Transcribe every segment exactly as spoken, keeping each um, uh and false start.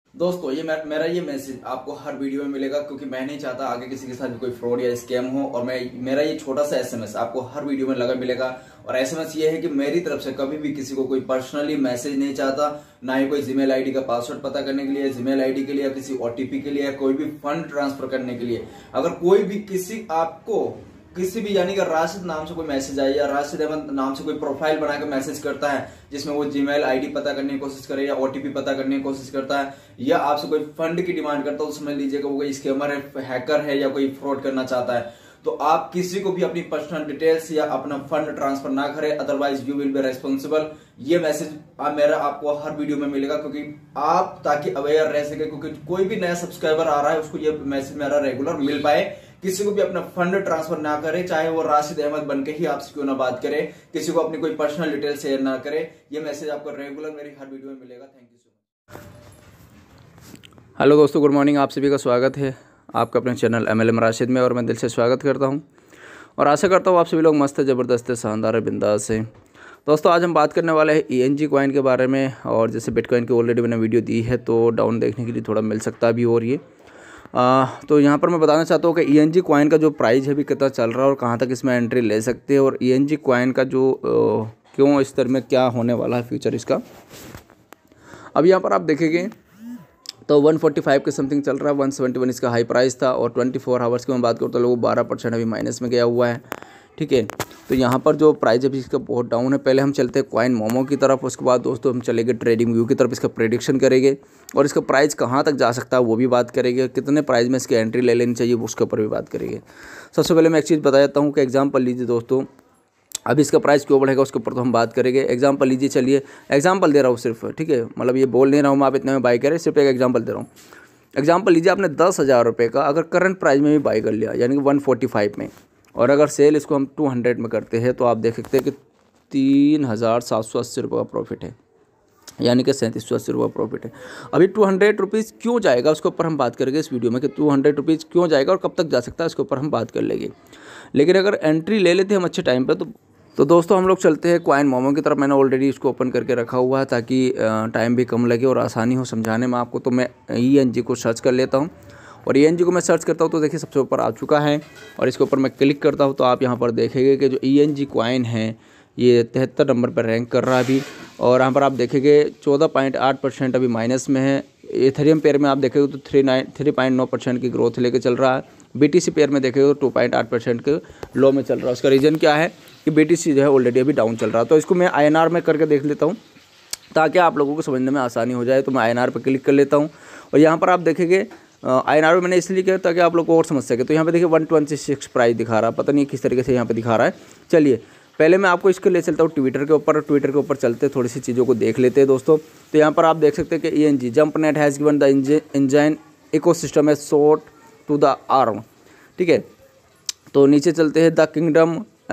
दोस्तों ये मे- मेरा ये मैसेज आपको हर वीडियो में मिलेगा, क्योंकि मैं नहीं चाहता आगे किसी के साथ भी कोई फ्रॉड या स्कैम हो। और मैं मेरा ये छोटा सा एसएमएस आपको हर वीडियो में लगा मिलेगा। और एसएमएस ये है कि मेरी तरफ से कभी भी किसी को कोई पर्सनली मैसेज नहीं चाहता, ना ही कोई जीमेल आईडी का पासवर्ड पता करने के लिए, जीमेल आईडी के लिए, या किसी ओटीपी के लिए, या कोई भी फंड ट्रांसफर करने के लिए। अगर कोई भी किसी आपको किसी भी यानी कि राशिद नाम से कोई मैसेज आए या राशिद अहमद नाम से कोई प्रोफाइल बना के मैसेज करता है जिसमें वो जीमेल आईडी पता करने की कोशिश करे या ओटीपी पता करने की कोशिश करता है, या आपसे कोई फंड की डिमांड करता है, तो समझ लीजिएगा वो कोई स्कैमर है, हैकर है, या कोई फ्रॉड करना चाहता है। तो आप किसी को भी अपनी पर्सनल डिटेल्स या अपना फंड ट्रांसफर ना करें, otherwise you will be responsible. ये मैसेज आप मेरा आपको हर वीडियो में मिलेगा, क्योंकि आप ताकि अवेयर रह सके, क्योंकि कोई भी नया सब्सक्राइबर आ रहा है उसको ये मैसेज मेरा रेगुलर मिल पाए। किसी को भी अपना फंड ट्रांसफर ना करे, चाहे वो राशिद अहमद बनके ही आपसे क्यों ना बात करे, किसी को अपनी कोई पर्सनल डिटेल शेयर ना करे। ये मैसेज आपको रेगुलर मेरी हर वीडियो में मिलेगा। Thank you so much. Hello दोस्तों, गुड मॉर्निंग। आप सभी का स्वागत है आपका अपने चैनल एमएलएम राशिद में, और मैं दिल से स्वागत करता हूं और आशा करता हूं आप सभी लोग मस्त है, ज़बरदस्त है, शानदार है, बिंदास है। दोस्तों आज हम बात करने वाले हैं ईएनजी कॉइन के बारे में। और जैसे बिटकॉइन की ऑलरेडी मैंने वीडियो दी है, तो डाउन देखने के लिए थोड़ा मिल सकता भी और ये आ, तो यहाँ पर मैं बताना चाहता हूँ कि ईएनजी कॉइन का जो प्राइस है अभी कितना चल रहा है और कहाँ तक इसमें एंट्री ले सकते हैं, और ईएनजी कॉइन का जो आ, क्यों इस तरह में क्या होने वाला है फ्यूचर इसका। अब यहाँ पर आप देखेंगे तो एक सौ पैंतालीस के समथिंग चल रहा है, एक सौ इकहत्तर इसका हाई प्राइस था। और चौबीस आवर्स की मैं बात करूँ तो लोगों बारह परसेंट अभी माइनस में गया हुआ है। ठीक है, तो यहाँ पर जो प्राइस अभी इसका बहुत डाउन है। पहले हम चलते हैं कॉइन मोमो की तरफ, उसके बाद दोस्तों हम चलेंगे ट्रेडिंग व्यू की तरफ, इसका प्रेडिक्शन करेंगे और इसका प्राइस कहाँ तक जा सकता है वो भी बात करेंगे, कितने प्राइस में इसकी एंट्री ले लेनी चाहिए उसके ऊपर भी बात करेंगे। सबसे पहले मैं एक चीज़ बता देता हूँ कि एग्जाम्पल लीजिए दोस्तों, अभी इसका प्राइस क्यों बढ़ेगा उसके ऊपर तो हम बात करेंगे। एग्जांपल लीजिए, चलिए एग्जांपल दे रहा हूँ सिर्फ, ठीक है, मतलब ये बोल नहीं रहा हूँ मैं आप इतने में बाई करें, सिर्फ एक एग्जांपल दे रहा हूँ। एग्जांपल लीजिए, आपने दस हज़ार रुपये का अगर करंट प्राइस में भी बाई कर लिया, यानी कि वन फोर्टी फाइव में, और अगर सेल इसको हम टू हंड्रेड में करते हैं, तो आप देख सकते हैं कि तीन हज़ार सात सौ अस्सी रुपये का प्रॉफिट है, यानी कि सैंतीस सौ अस्सी रुपये प्रॉफिट है। अभी टू हंड्रेड रुपीज़ क्यों जाएगा उसके ऊपर हम बात करेंगे इस वीडियो में, कि टू हंड्रेड रुपीज़ क्यों जाएगा और कब तक जा सकता है उसके ऊपर हम बात कर लेंगे। लेकिन अगर एंट्री ले लेते हैं हम अच्छे टाइम पर, तो तो दोस्तों हम लोग चलते हैं कॉइन मोमो की तरफ। मैंने ऑलरेडी इसको ओपन करके रखा हुआ है ताकि टाइम भी कम लगे और आसानी हो समझाने में आपको। तो मैं ई एन जी को सर्च कर लेता हूँ, और ई एन जी को मैं सर्च करता हूँ तो देखिए सबसे ऊपर आ चुका है, और इसके ऊपर मैं क्लिक करता हूँ तो आप यहाँ पर देखेंगे कि जो ई एन जी कॉइन है ये तिहत्तर नंबर पर रैंक कर रहा है अभी। और यहाँ पर आप देखेंगे चौदह पॉइंट आठ परसेंट अभी माइनस में है। एथेरियम पेयर में आप देखेंगे तो थ्री नाइन थ्री पॉइंट नौ परसेंट की ग्रोथ लेके चल रहा है। बीटीसी पेयर में देखेंगे तो टू पॉइंट आठ परसेंट के लो में चल रहा है। उसका रीज़न क्या है कि बीटीसी जो है ऑलरेडी अभी डाउन चल रहा है। तो इसको मैं आईएनआर में करके देख लेता हूँ ताकि आप लोगों को समझने में आसानी हो जाए। तो मैं आईएनआर पर क्लिक कर लेता हूँ, और यहाँ पर आप देखेंगे आईएनआर में मैंने इसलिए किया ताकि आप लोग को और समझ सके। तो यहाँ पे देखिए वन ट्वेंटी सिक्स प्राइस दिखा रहा है, पता नहीं किस तरीके से यहाँ पे दिखा रहा है। चलिए पहले मैं आपको इसको ले चलता हूँ ट्विटर के ऊपर, ट्विटर के ऊपर चलते थोड़ी सी चीज़ों को देख लेते हैं दोस्तों। तो यहाँ पर आप देख सकते हैं कि E N G jump net has given the engine ecosystem है शॉर्ट टू द आर्म। ठीक है, तो नीचे चलते हैं the kingdom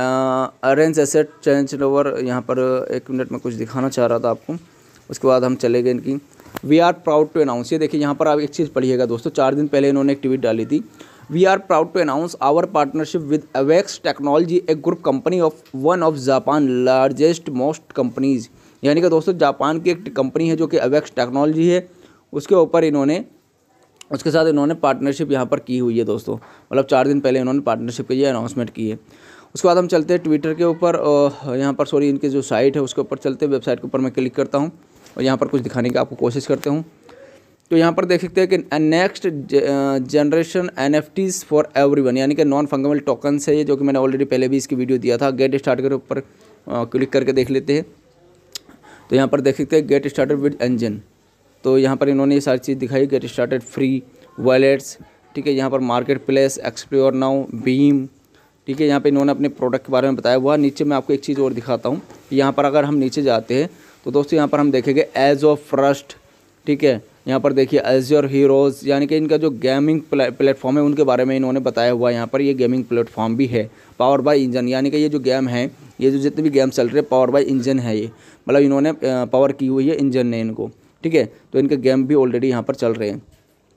arrange asset change over. यहाँ पर एक मिनट में कुछ दिखाना चाह रहा था आपको, उसके बाद हम चले गए इनकी we are proud to announce. ये देखिए यहाँ पर आप एक चीज़ पढ़िएगा दोस्तों, चार दिन पहले इन्होंने एक ट्वीट डाली थी, we are proud to announce our partnership with Avex technology a group company of one of Japan largest most companies. यानी कि दोस्तों जापान की एक कंपनी है जो कि अवेक्स टेक्नोलॉजी है, उसके ऊपर इन्होंने उसके साथ इन्होंने पार्टनरशिप यहाँ पर की हुई है दोस्तों। मतलब चार दिन पहले इन्होंने पार्टनरशिप की अनाउंसमेंट की है। उसके बाद हम चलते हैं ट्विटर के ऊपर, यहाँ पर सॉरी इनके जो साइट है उसके ऊपर चलते हैं, वेबसाइट के ऊपर मैं क्लिक करता हूँ और यहाँ पर कुछ दिखाने की आपको कोशिश करते हूँ। तो यहाँ पर देख सकते हैं कि next generation N F Ts for everyone, यानी कि नॉन फंगेबल टोकन्स है ये, जो कि मैंने ऑलरेडी पहले भी इसकी वीडियो दिया था। गेट स्टार्ट के ऊपर क्लिक करके देख लेते हैं। तो यहाँ पर देख सकते हैं गेट स्टार्टेड विद इंजन। तो यहाँ पर इन्होंने ये सारी चीज़ दिखाई, गेट स्टार्टेड फ्री वॉलेट्स, ठीक है, यहाँ पर market place, explore now, Beam, ठीक है, यहाँ पे इन्होंने अपने प्रोडक्ट के बारे में बताया हुआ। नीचे मैं आपको एक चीज़ और दिखाता हूँ, यहाँ पर अगर हम नीचे जाते हैं तो दोस्तों यहाँ पर हम देखेंगे एज ऑफ फर्स्ट, ठीक है, यहाँ पर देखिए एज्योर हीरोज़, यानी कि इनका जो गेमिंग प्लेटफॉर्म है उनके बारे में इन्होंने बताया हुआ। यहाँ पर ये गेमिंग प्लेटफॉर्म भी है, पावर बाय इंजन, यानी कि ये जो गेम है, ये जो जितने भी गेम चल रहे हैं पावर बाय इंजन है ये, मतलब इन्होंने पावर की हुई है इंजन ने इनको, ठीक है। तो इनके गेम भी ऑलरेडी यहाँ पर चल रहे हैं।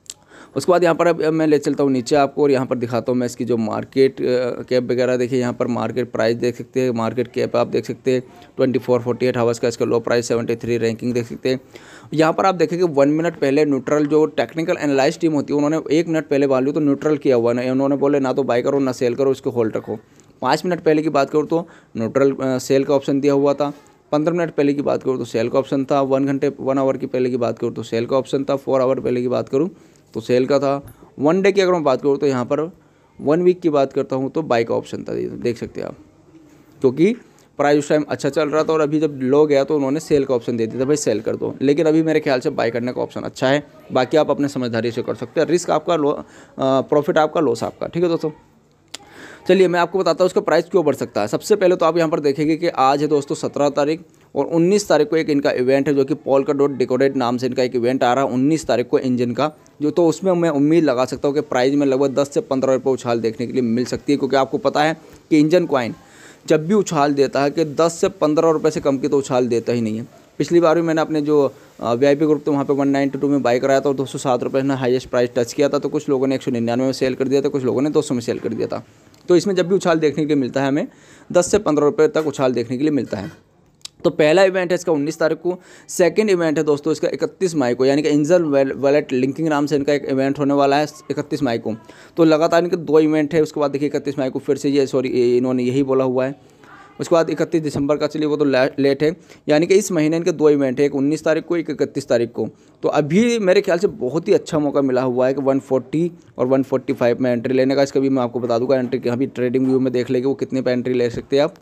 उसके बाद यहाँ पर अब मैं ले चलता हूँ नीचे आपको और यहाँ पर दिखाता हूँ मैं इसकी जो मार्केट कैप वगैरह देखिए, यहाँ पर मार्केट प्राइस देख सकते हैं, मार्केट कैप आप देख सकते हैं twenty four forty eight hours का इसका low price seventy three ranking देख सकते हैं। यहाँ पर आप देखेंगे वन मिनट पहले न्यूट्रल जो टेक्निकल एनालाइज टीम होती है उन्होंने एक मिनट पहले वैल्यू तो न्यूट्रल किया हुआ है, उन्होंने बोले ना तो बाई करो ना सेल करो, इसको होल्ड रखो। पाँच मिनट पहले की बात करूँ तो न्यूट्रल सेल का ऑप्शन दिया हुआ था, पंद्रह मिनट पहले की बात करूँ तो सेल का ऑप्शन था, वन घंटे वन आवर की पहले की बात करूँ तो सेल का ऑप्शन था, फोर आवर पहले की बात करूँ तो सेल का था, वन डे की अगर मैं बात करूँ तो यहाँ पर वन वीक की बात करता हूँ तो बाई का ऑप्शन था, देख सकते हैं आप, क्योंकि प्राइस उस टाइम अच्छा चल रहा था और अभी जब लो गया तो उन्होंने सेल का ऑप्शन दे दिया था, भाई सेल कर दो। लेकिन अभी मेरे ख्याल से बाई करने का ऑप्शन अच्छा है, बाकी आप अपने समझदारी से कर सकते हैं, रिस्क आपका लो, प्रॉफिट आपका, लॉस आपका, ठीक है दोस्तों। चलिए मैं आपको बताता हूँ उसका प्राइस क्यों बढ़ सकता है। सबसे पहले तो आप यहाँ पर देखेंगे कि आज है दोस्तों सत्रह तारीख और उन्नीस तारीख को एक इनका इवेंट है जो कि पोल्का डॉट डेकोरेट नाम से इनका एक इवेंट आ रहा है उन्नीस तारीख को इंजन का, जो तो उसमें मैं उम्मीद लगा सकता हूँ कि प्राइस में लगभग दस से पंद्रह रुपये उछाल देखने के लिए मिल सकती है, क्योंकि आपको पता है कि इंजन कॉइन जब भी उछाल देता है कि दस से पंद्रह रुपये से कम की तो उछाल देता ही नहीं है। पिछली बार भी मैंने अपने जो वी आई पी ग्रुप थे वहाँ पे वन नाइन्टी टू में बाई कराया था और दो सौ सात रुपये ने हाईएस्ट प्राइस टच किया था, तो कुछ लोगों ने एक सौ निन्यानवे में सेल कर दिया था, कुछ लोगों ने दो सौ में सेल कर दिया था। तो इसमें जब भी उछाल देखने के लिए मिलता है हमें दस से पंद्रह रुपये तक उछाल देखने के लिए मिलता है। तो पहला इवेंट है इसका उन्नीस तारीख को, सेकंड इवेंट है दोस्तों इसका इकतीस मई को, यानी कि इंजन वैलेट लिंकिंग नाम से इनका एक इवेंट होने वाला है इकतीस मई को। तो लगातार इनके दो इवेंट है, उसके बाद देखिए इकतीस मई को फिर से ये सॉरी इन्होंने यही बोला हुआ है, उसके बाद इकतीस दिसंबर का, चलिए वो तो लेट है, यानी कि इस महीने इनके दो इवेंट है, एक उन्नीस तारीख को एक इकतीस तारीख को। तो अभी मेरे ख्याल से बहुत ही अच्छा मौका मिला हुआ है कि वन फोर्टी और वन फोर्टी फाइव में एंट्री लेने का। इसका भी मैं आपको बता दूंगा, एंट्री यहाँ भी ट्रेडिंग व्यू में देख लेंगे वो कितने पे एंट्री ले सकते हैं आप।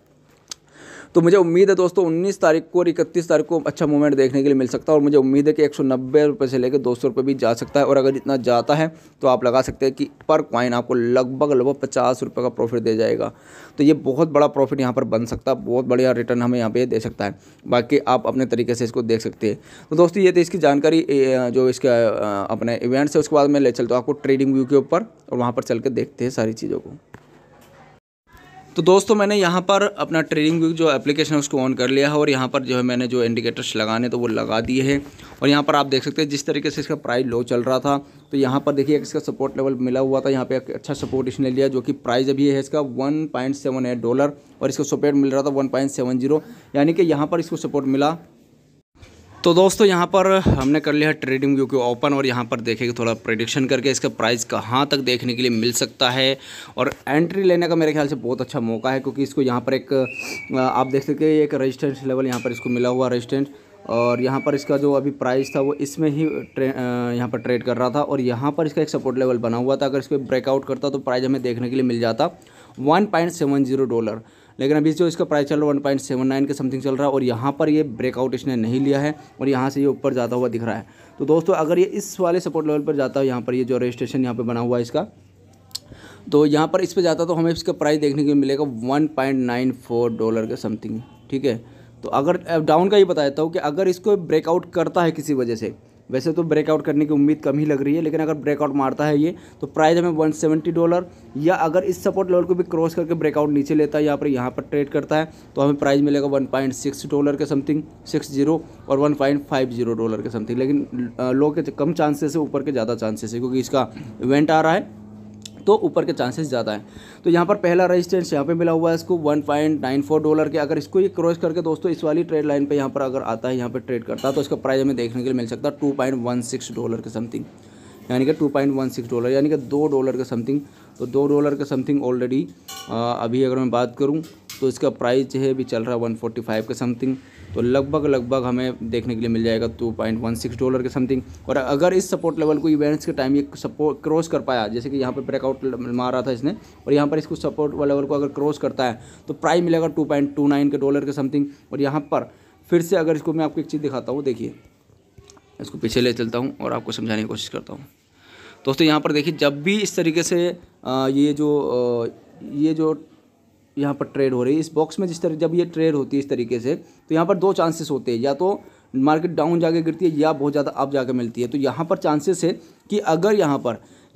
तो मुझे उम्मीद है दोस्तों उन्नीस तारीख को और इकतीस तारीख को अच्छा मूवमेंट देखने के लिए मिल सकता है और मुझे उम्मीद है कि एक सौ नब्बे रुपये से लेकर दो सौ रुपये भी जा सकता है। और अगर इतना जाता है तो आप लगा सकते हैं कि पर कॉइन आपको लगभग लगभग पचास रुपये का प्रॉफिट दे जाएगा। तो ये बहुत बड़ा प्रॉफिट यहाँ पर बन सकता है, बहुत बढ़िया रिटर्न हमें यहाँ पे दे सकता है। बाकी आप अपने तरीके से इसको देख सकते हैं। तो दोस्तों ये थी इसकी जानकारी जो इसका अपने इवेंट्स है। उसके बाद मैं ले चलता हूँ आपको ट्रेडिंग व्यू के ऊपर और वहाँ पर चल के देखते हैं सारी चीज़ों को। तो दोस्तों मैंने यहाँ पर अपना ट्रेडिंग व्यू जो एप्लीकेशन है उसको ऑन कर लिया है और यहाँ पर जो है मैंने जो इंडिकेटर्स लगाने तो वो लगा दिए हैं। और यहाँ पर आप देख सकते हैं जिस तरीके से इसका प्राइस लो चल रहा था तो यहाँ पर देखिए इसका सपोर्ट लेवल मिला हुआ था, यहाँ पे एक अच्छा सपोर्ट इसने लिया जो कि प्राइस अभी है इसका one point seven eight dollar और इसको सपोर्ट मिल रहा था वन पॉइंट सेवन जीरो, यानी कि यहाँ पर इसको सपोर्ट मिला। तो दोस्तों यहाँ पर हमने कर लिया ट्रेडिंग व्यू को ओपन और यहाँ पर देखेंगे थोड़ा प्रेडिक्शन करके इसका प्राइस कहाँ तक देखने के लिए मिल सकता है। और एंट्री लेने का मेरे ख्याल से बहुत अच्छा मौका है, क्योंकि इसको यहाँ पर एक आप देख सकते हैं एक रेजिस्टेंस लेवल यहाँ पर इसको मिला हुआ रेजिस्टेंस, और यहाँ पर इसका जो अभी प्राइस था वो इसमें ही यहाँ पर ट्रेड कर रहा था और यहाँ पर इसका एक सपोर्ट लेवल बना हुआ था। अगर इसको ब्रेकआउट करता तो प्राइस हमें देखने के लिए मिल जाता one point seven zero dollar, लेकिन अभी जो इसका प्राइस चल रहा है वन पॉइंट सेवन नाइन के समथिंग चल रहा है और यहाँ पर ये ब्रेकआउट इसने नहीं लिया है और यहाँ से ये ऊपर जाता हुआ दिख रहा है। तो दोस्तों अगर ये इस वाले सपोर्ट लेवल पर जाता है, यहाँ पर ये जो रजिस्ट्रेशन यहाँ पे बना हुआ है इसका, तो यहाँ पर इस पर जाता तो हमें इसका प्राइस देखने के लिए मिलेगा one point nine four dollar के समथिंग, ठीक है। तो अगर डाउन का ही बताता हूँ कि अगर इसको ब्रेकआउट करता है किसी वजह से, वैसे तो ब्रेकआउट करने की उम्मीद कम ही लग रही है, लेकिन अगर ब्रेकआउट मारता है ये तो प्राइस हमें वन सेवेंटी डॉलर, या अगर इस सपोर्ट लेवल को भी क्रॉस करके ब्रेकआउट नीचे लेता है यहाँ पर यहाँ पर ट्रेड करता है तो हमें प्राइस मिलेगा वन पॉइंट सिक्स डॉलर के समथिंग सिक्स जीरो और one point five zero dollar के समथिंग। लेकिन लो के कम चांसेस है, ऊपर के ज़्यादा चांसेस है, क्योंकि इसका इवेंट आ रहा है तो ऊपर के चांसेस ज़्यादा है। तो यहाँ पर पहला रेजिस्टेंस यहाँ पे मिला हुआ है इसको one point nine four dollar के। अगर इसको ये क्रॉस करके दोस्तों इस वाली ट्रेड लाइन पे यहाँ पर अगर आता है, यहाँ पे ट्रेड करता है तो इसका प्राइस हमें देखने के लिए मिल सकता है two point one six dollar के समथिंग, यानी कि two point one six dollar यानी कि दो डॉलर के समथिंग। तो दो डॉलर के समथिंग ऑलरेडी अभी अगर मैं बात करूँ तो इसका प्राइस जो है अभी चल रहा है वन फोर्टी फाइव के समथिंग, तो लगभग लगभग हमें देखने के लिए मिल जाएगा two point one six dollar के समथिंग। और अगर इस सपोर्ट लेवल को इवेंट्स के टाइम ये सपोर्ट क्रॉस कर पाया, जैसे कि यहाँ पे ब्रेकआउट मारा था इसने और यहाँ पर इसको सपोर्ट लेवल को अगर क्रॉस करता है तो प्राइस मिलेगा टू पॉइंट टू नाइन के डॉलर के समथिंग। और यहाँ पर फिर से अगर इसको मैं आपको एक चीज़ दिखाता हूँ, देखिए इसको पीछे ले चलता हूँ और आपको समझाने की कोशिश करता हूँ। दोस्तों यहाँ पर देखिए जब भी इस तरीके से ये जो ये जो यहाँ पर ट्रेड हो रही है इस बॉक्स में, जिस तरह जब ये ट्रेड होती है इस तरीके से, तो यहाँ पर दो चांसेस होते हैं, या तो मार्केट डाउन जाके गिरती है या बहुत ज़्यादा अप जाके मिलती है। तो यहाँ पर चांसेस है कि अगर यहाँ पर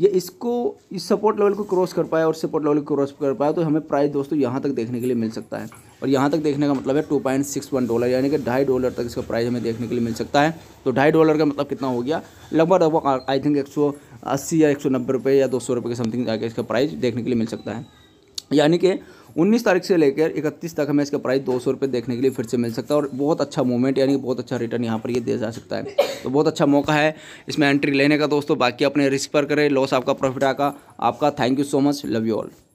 ये इसको इस सपोर्ट लेवल को क्रॉस कर पाया और सपोर्ट लेवल को क्रॉस कर पाया तो हमें प्राइस दोस्तों यहाँ तक देखने के लिए मिल सकता है। और यहाँ तक देखने का मतलब है two point six one dollar यानी कि ढाई डॉलर तक इसका प्राइस हमें देखने के लिए मिल सकता है। तो ढाई डॉलर का मतलब कितना हो गया, लगभग लगभग आई थिंक एक सौ अस्सी या एक सौ नब्बे रुपये या दो सौ रुपये के समथिंग जाके इसका प्राइस देखने के लिए मिल सकता है। यानी कि उन्नीस तारीख से लेकर इकतीस तक हमें इसका प्राइस दो सौ रुपये देखने के लिए फिर से मिल सकता है और बहुत अच्छा मूवमेंट यानी कि बहुत अच्छा रिटर्न यहाँ पर ये दिया जा सकता है। तो बहुत अच्छा मौका है इसमें एंट्री लेने का दोस्तों। बाकी अपने रिस्क पर करें, लॉस आपका प्रॉफिट आका आपका। Thank you so much, love you all.